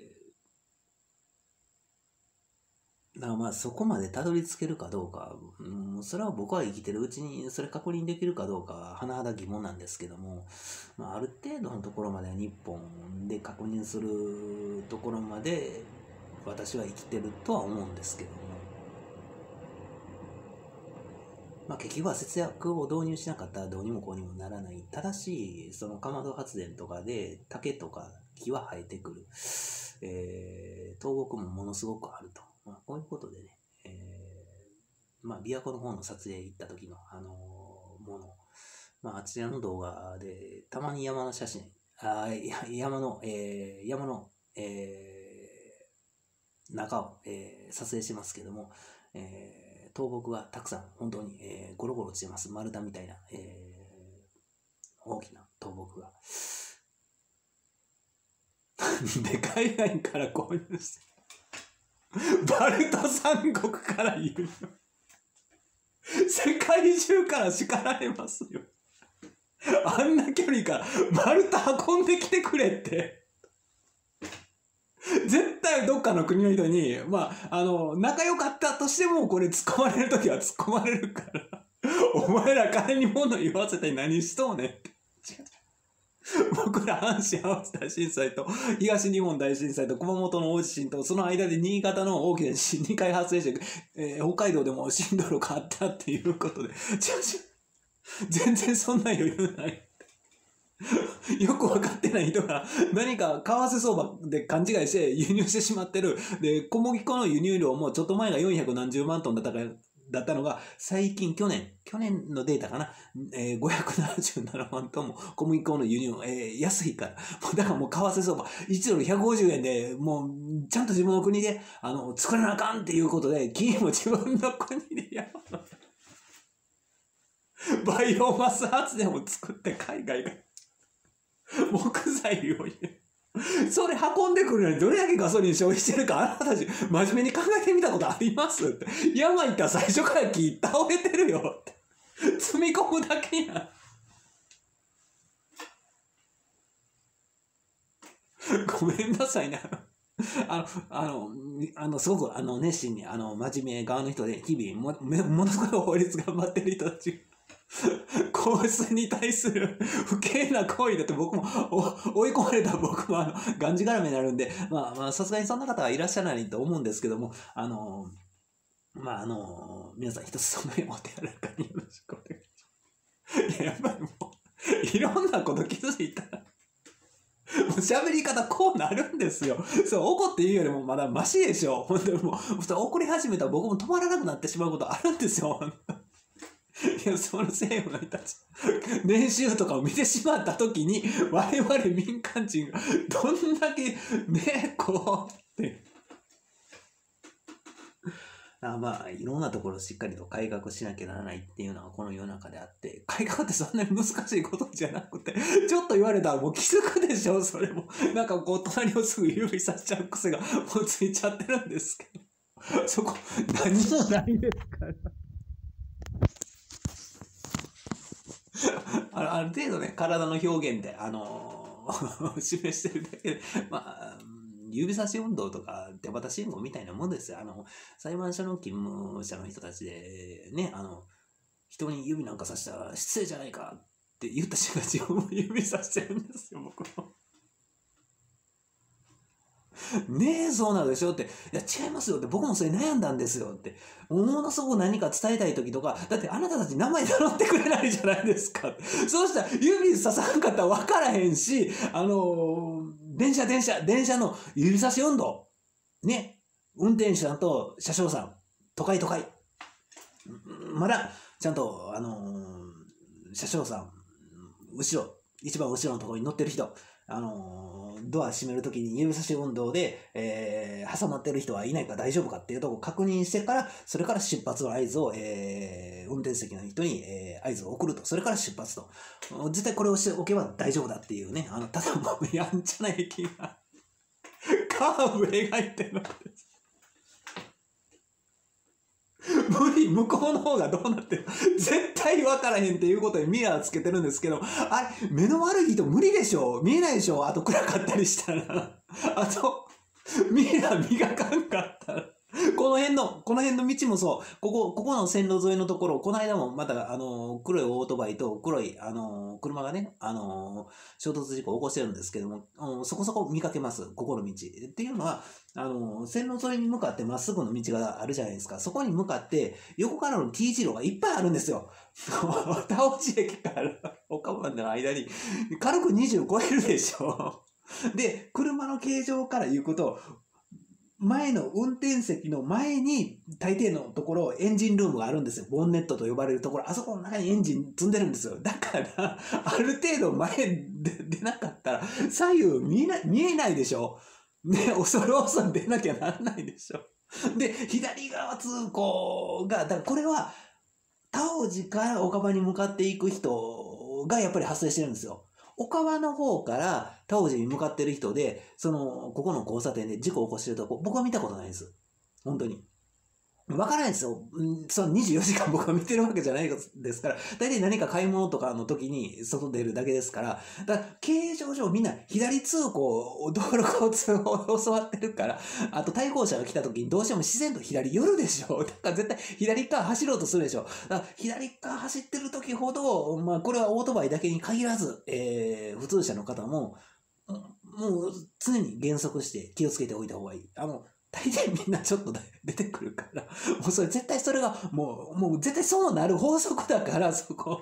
だからまあそこまでたどり着けるかどうか、うん、それは僕は生きてるうちにそれ確認できるかどうかは甚だ疑問なんですけども、まあ、ある程度のところまでは日本で確認するところまで私は生きてるとは思うんですけども、まあ結局は節約を導入しなかったらどうにもこうにもならない。ただし、そのかまど発電とかで竹とか木は生えてくる。えー、倒木もものすごくあると。まあ、こういうことでね、えー、まあ、琵琶湖の方の撮影行った時の、あのー、もの、まあ、あちらの動画で、たまに山の写真、あ山の、えー、山の、えー、中を、えー、撮影しますけども、えー、倒木がたくさん、本当に、えー、ゴロゴロしてます。丸太みたいな、えー、大きな倒木が。で、海外から購入して、バルト三国から言う。 世界中から叱られますよ。あんな距離から丸太運んできてくれって。絶対どっかの国の人に、まあ、あの、仲良かったとしても、これ突っ込まれるときは突っ込まれるから、お前ら金に物言わせて何しとうねんって。僕ら阪神・淡路大震災と東日本大震災と熊本の大地震とその間で新潟の大きな地震にかい発生して、えー、北海道でも震度ろくあったっていうことで、全然そんな余裕ない。よく分かってない人が何か為替相場で勘違いして輸入してしまってる。で、小麦粉の輸入量もちょっと前がよんひゃくなんじゅうまんトンだったから、だったのが、最近、去年、去年のデータかな、えー、ごひゃくななじゅうななまんトンも小麦粉の輸入、えー、安いから。もうだからもう為替相場、いちドルひゃくごじゅうえんで、もう、ちゃんと自分の国で、あの、作らなあかんっていうことで、金も自分の国でやる。バイオマス発電を作って海外が、木材を入れそれ運んでくるのにどれだけガソリン消費してるかあなたたち真面目に考えてみたことありますって。山行ったら最初から木倒れてるよって。積み込むだけやん。ごめんなさいね。あの、あの、あの、すごく、あの、熱心に、あの、真面目側の人で、日々も、ものすごい法律頑張ってる人たち。皇室に対する不敬な行為だって僕も追い込まれた僕もあのがんじがらめになるんで、まあまあさすがにそんな方はいらっしゃらないと思うんですけども、あのまああの皆さん一つその辺お手柔らかによろしくお願いします。いや、やっぱりもういろんなこと気づいたらもう喋り方こうなるんですよ。そう怒って言うよりもまだマシでしょ。本当にもう怒り始めたら僕も止まらなくなってしまうことあるんですよ。いや、その政府の人たち、年収とかを見てしまったときに、我々民間人がどんだけね、こうって。あまあ、いろんなところをしっかりと改革しなきゃならないっていうのはこの世の中であって、改革ってそんなに難しいことじゃなくて、ちょっと言われたらもう気づくでしょ、それも。なんかこう、隣をすぐ指さしちゃう癖がもうついちゃってるんですけど、そこ、何もないですから。あある程度ね、体の表現で、あのー、示してるだけで、まあ、指差し運動とか手旗信号みたいなもんですよ。あの、裁判所の勤務者の人たちで、ね、あの、人に指なんかさしたら失礼じゃないかって言った人たちを指さしてるんですよ、僕も。ねえ、そうなのでしょって。いや、違いますよって。僕もそれ悩んだんですよって。ものすごく何か伝えたい時とか、だってあなたたち名前名乗ってくれないじゃないですか。そうしたら指ささんかったら分からへんし、あのー、電車電車、電車の指差し運動。ね。運転手さんと車掌さん。都会都会。まだ、ちゃんと、あのー、車掌さん、後ろ、一番後ろのところに乗ってる人。あのー、ドア閉めるときに指差し運動で、えー、挟まってる人はいないか大丈夫かっていうところを確認してから、それから出発の合図を、えー、運転席の人に、えー、合図を送ると。それから出発と。絶対これをしておけば大丈夫だっていうね。あの、ただもうやんちゃな駅が、カーブ描いてるんです。無理、向こうの方がどうなってる絶対分からへんっていうことでミラーつけてるんですけど、あれ、目の悪い人無理でしょ見えないでしょあと暗かったりしたら。あと、ミラー磨かんかったら。この辺の、この辺の道もそう、ここ、ここの線路沿いのところ、この間もまた、あの、黒いオートバイと黒い、あの、車がね、あの、衝突事故を起こしてるんですけども、うん、そこそこ見かけます、ここの道。っていうのは、あの、線路沿いに向かってまっすぐの道があるじゃないですか。そこに向かって、横からの T 字路がいっぱいあるんですよ。田尾市駅から岡までの間に、軽くにじゅう超えるでしょ。で、車の形状から言うと、前の運転席の前に大抵のところエンジンルームがあるんですよ。ボンネットと呼ばれるところ。あそこの中にエンジン積んでるんですよ。だから、ある程度前で出なかったら左右見えない、見えないでしょ。ね、恐る恐る出なきゃならないでしょ。で、左側通行が、だからこれは、田尾寺から岡場に向かっていく人がやっぱり発生してるんですよ。岡場の方から田尾寺に向かってる人で、その、ここの交差点で事故を起こしてるとこ、僕は見たことないです。本当に。 わからないですよ。うんそのにじゅうよじかん僕は見てるわけじゃないですから、大体何か買い物とかの時に外出るだけですから、だから形状上みんな左通行、道路交通を教わってるから、あと対向車が来た時にどうしても自然と左寄るでしょ。だから絶対左側走ろうとするでしょ。だから左側走ってる時ほど、まあこれはオートバイだけに限らず、えー、普通車の方も、もう常に減速して気をつけておいた方がいい。あの、大体みんなちょっと出てくるから、もうそれ絶対それがもう、もう絶対そうなる法則だから、そこ。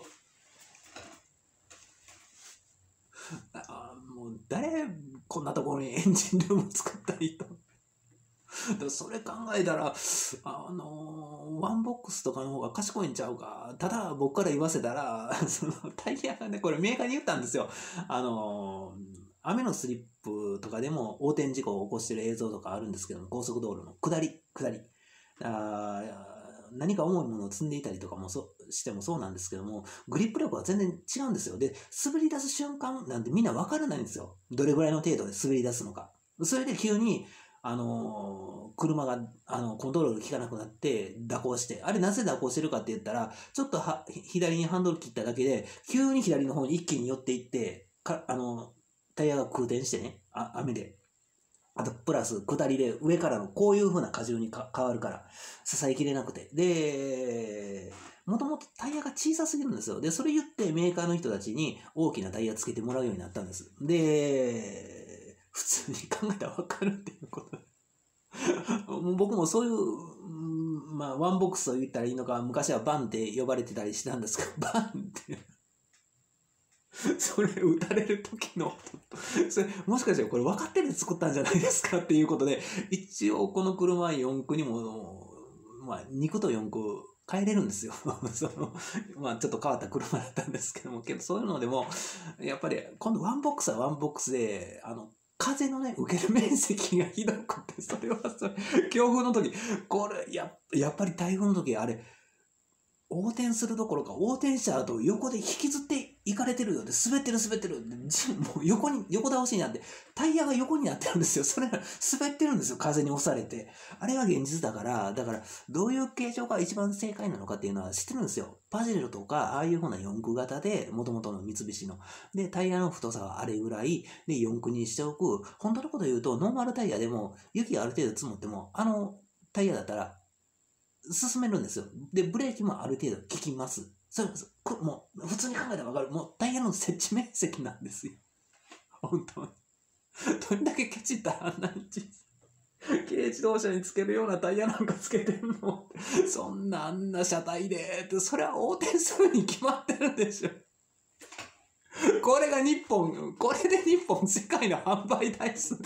あもう誰、こんなところにエンジンルーム作った人。それ考えたら、あのー、ワンボックスとかの方が賢いんちゃうか。ただ僕から言わせたら、そのタイヤがね、これメーカーに言ったんですよ。あのー、雨のスリップとかでも横転事故を起こしてる映像とかあるんですけども、高速道路の下り、下り。あ何か重いものを積んでいたりとかもそしてもそうなんですけども、グリップ力は全然違うんですよ。で、滑り出す瞬間なんてみんなわからないんですよ。どれぐらいの程度で滑り出すのか。それで急に、あのー、車が、あの、コントロール効かなくなって蛇行して、あれなぜ蛇行してるかって言ったら、ちょっとは左にハンドル切っただけで、急に左の方に一気に寄っていって、かあの、タイヤが空転してね、あ雨で。あと、プラス、下りで上からのこういう風な荷重にか変わるから、支えきれなくて。で、もともとタイヤが小さすぎるんですよ。で、それ言ってメーカーの人たちに大きなタイヤつけてもらうようになったんです。で、普通に考えたらわかるっていうこと僕もそういう、まあ、ワンボックスと言ったらいいのか、昔はバンって呼ばれてたりしたんですけど、バンってそれ打たれる時のそれもしかしてこれ分かってて作ったんじゃないですかっていうことで、一応この車よん駆にも、まあ、に駆とよん駆変えれるんですよそのまあちょっと変わった車だったんですけども、けどそういうのでもやっぱり今度ワンボックスはワンボックスで、あの風のね受ける面積がひどくて、それはそれ強風の時これややっぱり台風の時あれ横転するどころか、横転した後横で引きずっていかれてるようで、滑ってる滑ってるで、もう横に、横倒しになって、タイヤが横になってるんですよ。それが滑ってるんですよ。風に押されて。あれが現実だから、だから、どういう形状が一番正解なのかっていうのは知ってるんですよ。パジェロとか、ああいう風なよん駆型で、元々の三菱の。で、タイヤの太さはあれぐらい、で、よん駆にしておく。本当のこと言うと、ノーマルタイヤでも、雪がある程度積もっても、あのタイヤだったら、進めるんですよ。で、ブレーキもある程度効きます。それもう、普通に考えたらわかる。もうタイヤの設置面積なんですよ。本当に。どれだけケチったらあんなに軽自動車につけるようなタイヤなんかつけてんのそんなあんな車体でって、それは横転するに決まってるでしょ。これが日本、これで日本世界の販売台数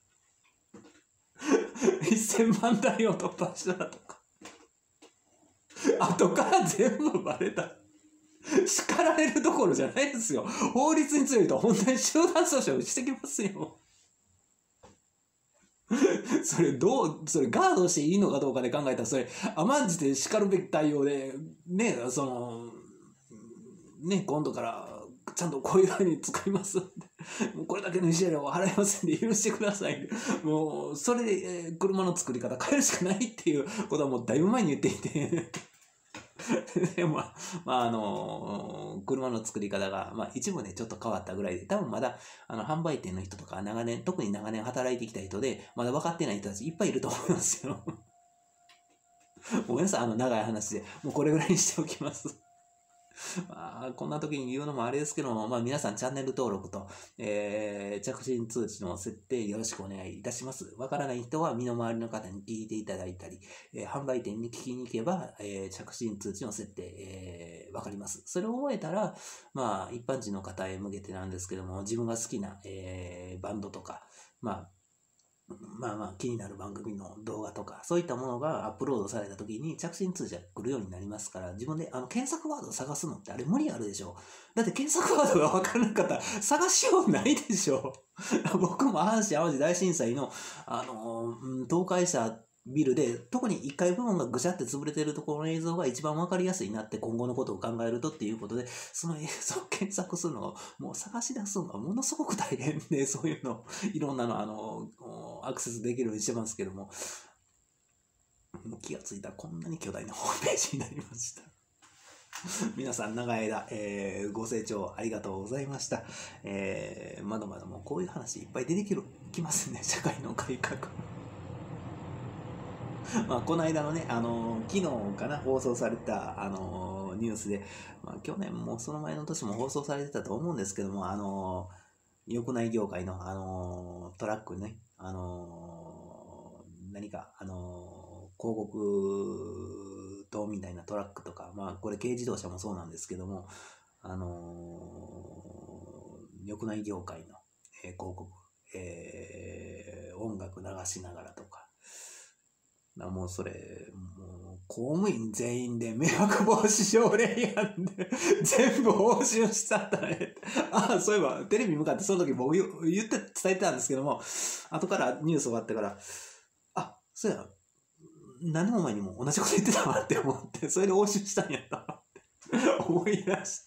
せんまんだいを突破したらとか。後から全部バレた。叱られるどころじゃないですよ。法律に強いと本当に集団訴訟してきますよ。それどう、それガードしていいのかどうかで考えたら、それ甘んじて叱るべき対応で、ね、その、ね、今度からちゃんとこういうふうに使いますって。もうこれだけの慰謝料を払いませんで許してください。もう、それで、えー、車の作り方変えるしかないっていうことはもうだいぶ前に言っていて。でまあ、まあ、あのー、車の作り方が、まあ、一部でちょっと変わったぐらいで、多分まだ、あの、販売店の人とか、長年、特に長年働いてきた人で、まだ分かってない人たちいっぱいいると思いますよ。ごめんなさい、あの、長い話で。もうこれぐらいにしておきます。まあ、こんな時に言うのもあれですけども、まあ、皆さんチャンネル登録と、えー、着信通知の設定よろしくお願いいたします。わからない人は身の回りの方に聞いていただいたり、えー、販売店に聞きに行けば、えー、着信通知の設定、えー、わかります。それを覚えたら、まあ、一般人の方へ向けてなんですけども、自分が好きな、えー、バンドとか、まあ、まあまあ気になる番組の動画とか、そういったものがアップロードされた時に着信通知が来るようになりますから、自分であの検索ワードを探すのってあれ無理あるでしょ。だって検索ワードが分からなかったら探しようないでしょ。僕も阪神淡路大震災の、あのー、倒壊したビルで、特にいっかい部分がぐしゃって潰れてるところの映像が一番わかりやすいなって、今後のことを考えるとっていうことで、その映像を検索するのをもう探し出すのがものすごく大変で、そういうのいろんなのあのアクセスできるようにしてますけども、 もう気がついたらこんなに巨大なホームページになりました。皆さん長い間、えー、ご清聴ありがとうございました。えー、まだまだもうこういう話いっぱい出てきるきますね、社会の改革。まあこの間のね、あのー、昨日かな放送された、あのー、ニュースで、まあ、去年もその前の年も放送されてたと思うんですけども、あのー、浴内業界の、あのー、トラックね、あのー、何か、あのー、広告塔みたいなトラックとか、まあこれ軽自動車もそうなんですけども、あのー、浴内業界の、えー、広告、えー、音楽流しながらとか、もうそれ、もう公務員全員で迷惑防止条例やんで、全部押収しちゃったね。ああ、そういえばテレビ向かってその時僕言って伝えてたんですけども、後からニュース終わってから、あ、そうや、何年前にも同じこと言ってたわって思って、それで押収したんやったって思い出して。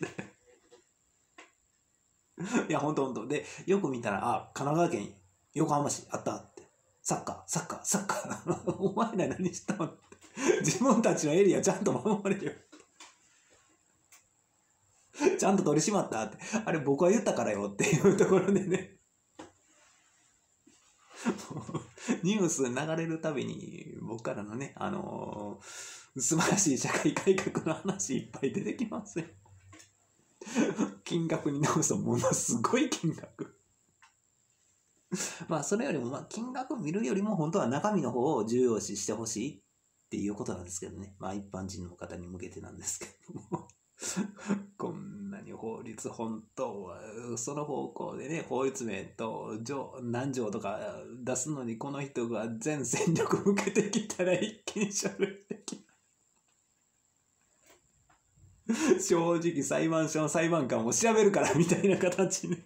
いや、ほんとほんと。で、よく見たら、あ、神奈川県横浜市あったって。サッカー、サッカー、サッカー。お前ら何したのって。自分たちのエリアちゃんと守れよ。ちゃんと取り締まったって。あれ僕は言ったからよっていうところでね。ニュース流れるたびに僕からのね、あのー、素晴らしい社会改革の話いっぱい出てきますよ。金額に直すとものすごい金額。まあそれよりも、まあ金額見るよりも本当は中身の方を重要視してほしいっていうことなんですけどね。まあ一般人の方に向けてなんですけども。こんなに法律本当はその方向でね、法律名と何条とか出すのにこの人が全戦力向けてきたら一気に書類的な。正直裁判所の裁判官を調べるからみたいな形で、ね。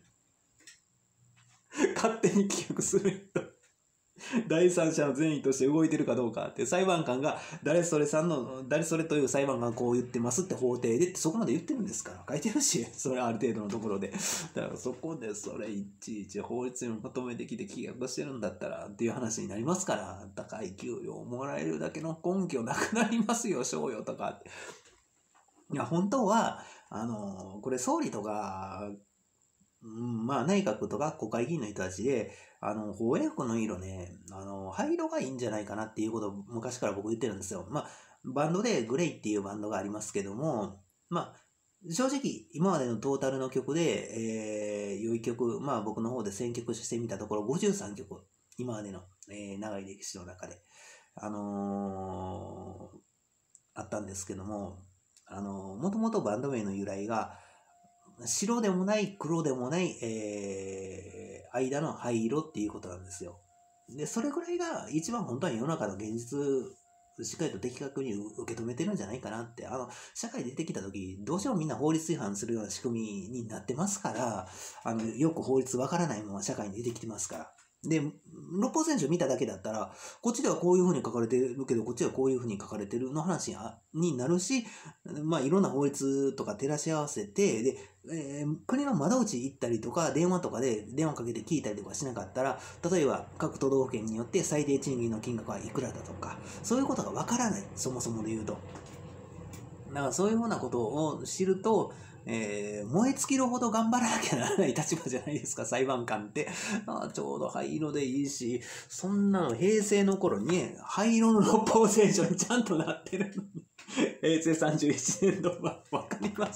勝手に棄却する人、第三者の善意として動いてるかどうかって裁判官が誰それさんの誰それという裁判官がこう言ってますって法廷でってそこまで言ってるんですから書いてるし、それある程度のところで、だからそこでそれいちいち法律に求めてきて棄却してるんだったらっていう話になりますから、高い給料をもらえるだけの根拠なくなりますよ、賞与とかって。いや本当はあのこれ総理とかうん、まあ内閣とか国会議員の人たちで、あの、防衛服の色ね、あの、灰色がいいんじゃないかなっていうことを昔から僕言ってるんですよ。まあ、バンドでグレイっていうバンドがありますけども、まあ、正直、今までのトータルの曲で、えー、良い曲、まあ僕の方で選曲してみたところごじゅうさんきょく、今までの、えー、長い歴史の中で、あのー、あったんですけども、あのー、もともとバンド名の由来が、白でもない黒でもない、えー、間の灰色っていうことなんですよ。で、それぐらいが一番本当は世の中の現実しっかりと的確に受け止めてるんじゃないかなって。あの、社会出てきた時、どうしてもみんな法律違反するような仕組みになってますから、あの、よく法律わからないまま社会に出てきてますから。で、六法全書見ただけだったら、こっちではこういう風に書かれてるけど、こっちはこういう風に書かれてるの話になるし、まあいろんな法律とか照らし合わせて、で、えー、国の窓口行ったりとか、電話とかで電話かけて聞いたりとかしなかったら、例えば各都道府県によって最低賃金の金額はいくらだとか、そういうことがわからない、そもそもで言うと。だからそういうふうなことを知ると、えー、燃え尽きるほど頑張らなきゃならない立場じゃないですか、裁判官って。あちょうど灰色でいいし、そんなの平成の頃に、ね、灰色の六法全書にちゃんとなってるのに、平成さんじゅういちねんどはわかります。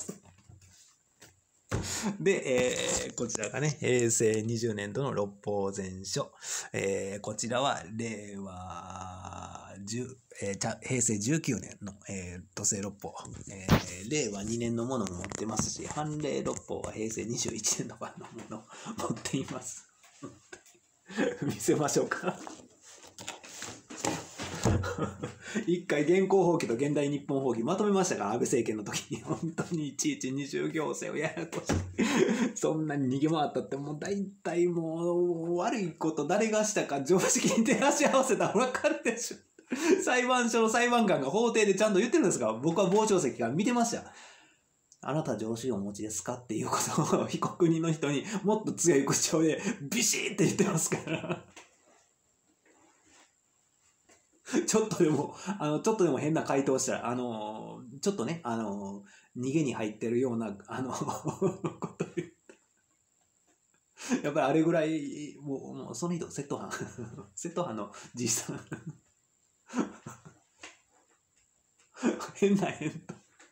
で、えー、こちらがね、平成にじゅうねんどの六法全書。えー、こちらは、令和じゅう、えー、平成じゅうきゅうねんの、えー、都政六法、えー。令和にねんのものも持ってますし、判例六法は平成にじゅういちねんの版のものを持っています。見せましょうか。一回現行法規と現代日本法規まとめましたから、安倍政権の時に。本当にいちいち二重行政をややこしい。そんなに逃げ回ったって、もう大体もう悪いこと誰がしたか常識に照らし合わせたら分かるでしょ。裁判所の裁判官が法廷でちゃんと言ってるんですから、僕は傍聴席から見てました。あなた常習をお持ちですかっていうことを被告人の人にもっと強い口調でビシーって言ってますから。 ちょっとでも、あの、ちょっとでも変な回答したら、あの、ちょっとね、あの、逃げに入ってるような、あの、こと言う。やっぱりあれぐらい、もう、もうその人、窃盗犯。窃盗犯のじいさん。変な変と。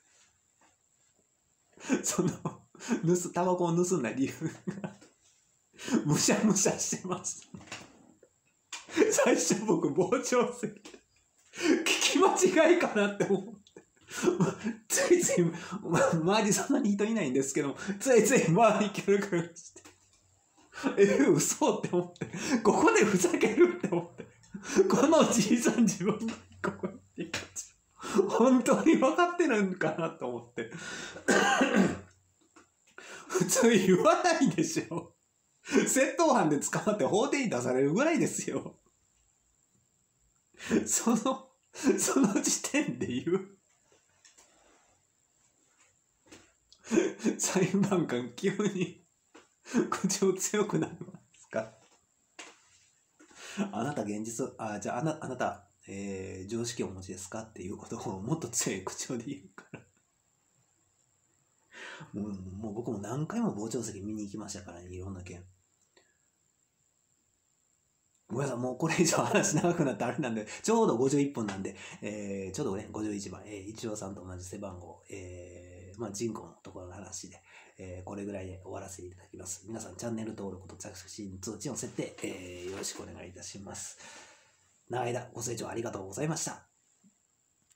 その、盗、タバコを盗んだ理由が、むしゃむしゃしてます。最初僕、傍聴席、聞き間違いかなって思って。ついつい、周りそんなに人いないんですけど、ついつい周りキョロキョロして。え、嘘って思って。ここでふざけるって思って。このじいさん自分がここにいた。本当に分かってるんかなと思って。普通言わないでしょ。窃盗犯で捕まって法廷に出されるぐらいですよ。その、その時点で言う。裁判官急に口を強くなりますか。あなた現実、あ、じゃああな、あなた、えー、常識をお持ちですかっていうことをもっと強い口調で言うから。もう、もう僕も何回も傍聴席見に行きましたからね、いろんな件。ごめんなさい、もうこれ以上話長くなってあれなんで、ちょうどごじゅういっぷんなんで、えー、ちょうどね、ごじゅういちばん、えー、一郎さんと同じ背番号、えー、まあ人口のところの話で、えー、これぐらいで終わらせていただきます。皆さん、チャンネル登録と着信通知の設定、えー、よろしくお願いいたします。長い間ご清聴ありがとうございました。